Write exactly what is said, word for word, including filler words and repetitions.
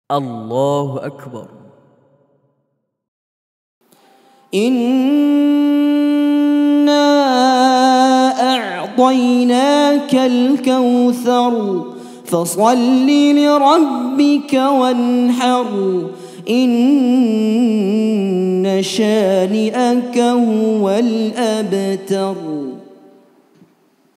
الله أكبر. إنا أعطيناك الكوثر فصل لربك وانحر إن شانئك هو الأبتر.